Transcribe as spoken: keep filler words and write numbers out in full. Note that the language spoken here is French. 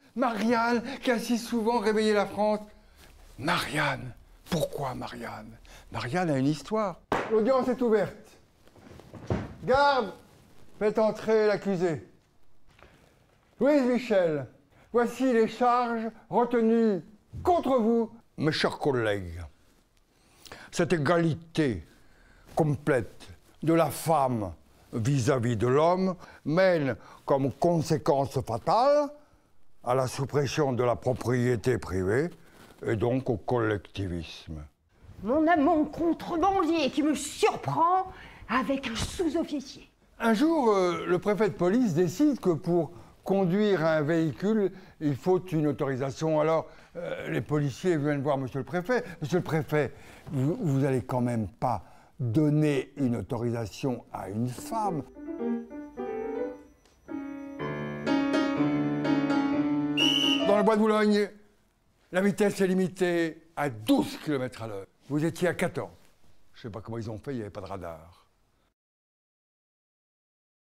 Marianne, qui a si souvent réveillé la France. Marianne. Pourquoi Marianne? Marianne a une histoire. L'audience est ouverte. Garde, faites entrer l'accusé. Louise Michel, voici les charges retenues contre vous. Mes chers collègues, cette égalité complète de la femme vis-à-vis de l'homme mène comme conséquence fatale à la suppression de la propriété privée et donc au collectivisme. Mon amant contrebandier qui me surprend avec un sous-officier. Un jour, euh, le préfet de police décide que pour conduire un véhicule, il faut une autorisation. Alors, euh, les policiers viennent voir monsieur le préfet. Monsieur le préfet, vous, vous allez quand même pas donner une autorisation à une femme. Dans le bois de Boulogne, la vitesse est limitée à douze kilomètres à l'heure. Vous étiez à quatorze. Je sais pas comment ils ont fait, il n'y avait pas de radar.